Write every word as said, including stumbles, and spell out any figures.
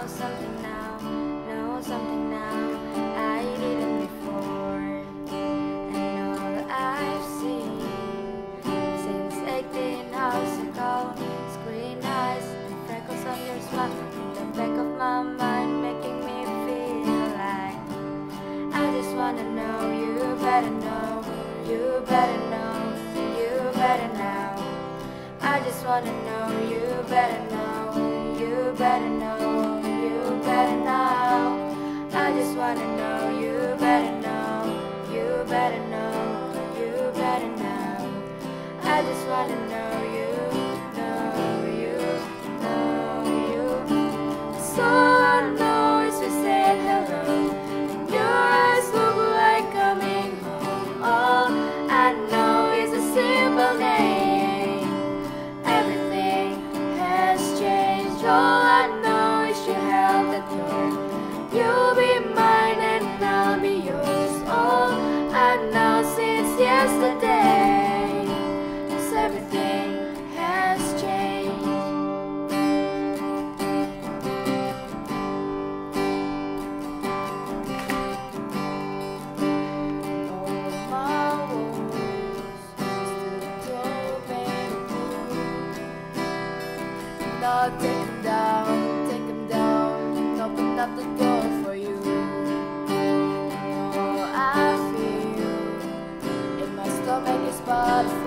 know something now, know something now I didn't before. And all I've seen since eighteen hours ago is green eyes and freckles on your smile in the back of my mind, making me feel like I just wanna know. You better know, you better know, you better know. I just wanna know, you better know, you better know, you better know. I just wanna know, you better know, you better know, you better know. I just wanna know, you know, you know, you. So I know is we said hello, and your eyes look like coming home. All I know is a simple name. All I know is you held the door. You'll be mine and I'll be yours. All I know since yesterday is everything has changed. All my walls still open. Now take them down, take them down, and open up the door for you. Oh, I feel in my stomach is but